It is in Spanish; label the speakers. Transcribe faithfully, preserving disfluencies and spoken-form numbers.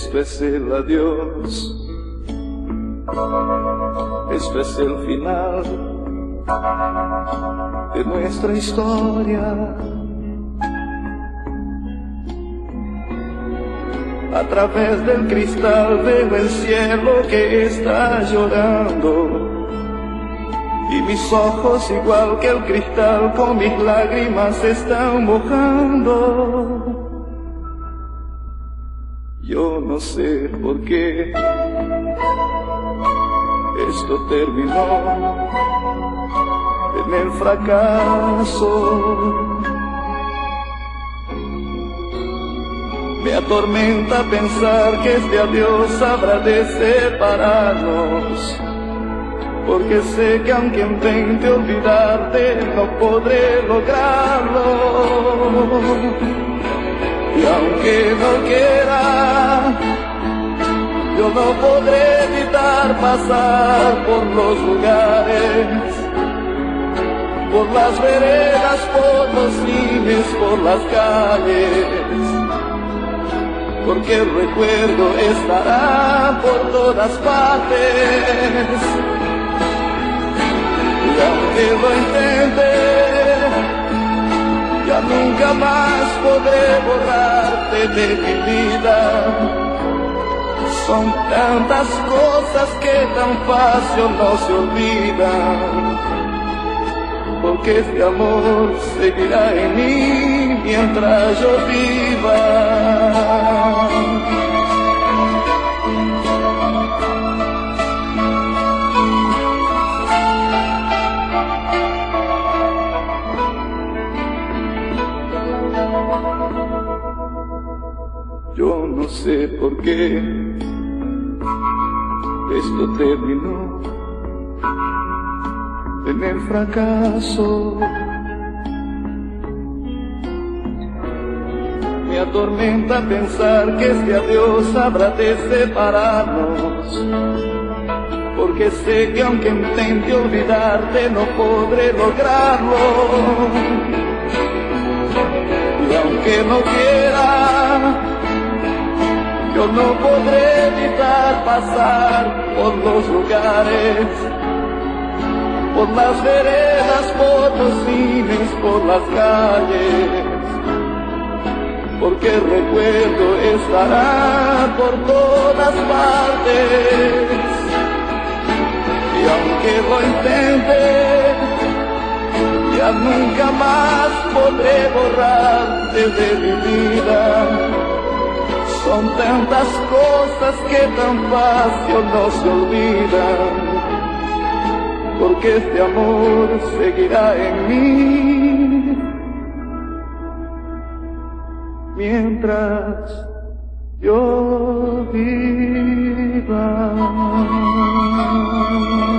Speaker 1: Esto es el adiós, esto es el final de nuestra historia. A través del cristal veo el cielo que está llorando, y mis ojos, igual que el cristal, con mis lágrimas se están mojando. Yo no sé por qué esto terminó en el fracaso. Me atormenta pensar que este adiós habrá de separarnos, porque sé que aunque intente olvidarte no podré lograrlo. Y aunque no quiera, yo no podré evitar pasar por los lugares, por las veredas, por los cines, por las calles, porque el recuerdo estará por todas partes. Y aunque lo intente, ya nunca más podré borrarte de mi vida. Son tantas cosas que tan fácil no se olvidan, porque este amor seguirá en mí mientras yo viva. Yo no sé por qué esto terminó en el fracaso. Me atormenta pensar que este adiós habrá de separarnos, porque sé que aunque intente olvidarte no podré lograrlo. Y aunque no quiera, yo no podré evitar pasar por los lugares, por las veredas, por los cines, por las calles, porque el recuerdo estará por todas partes. Y aunque lo intente, ya nunca más podré borrarte de mi vida. Son tantas cosas que tan fácil no se olvidan, porque este amor seguirá en mí mientras yo viva.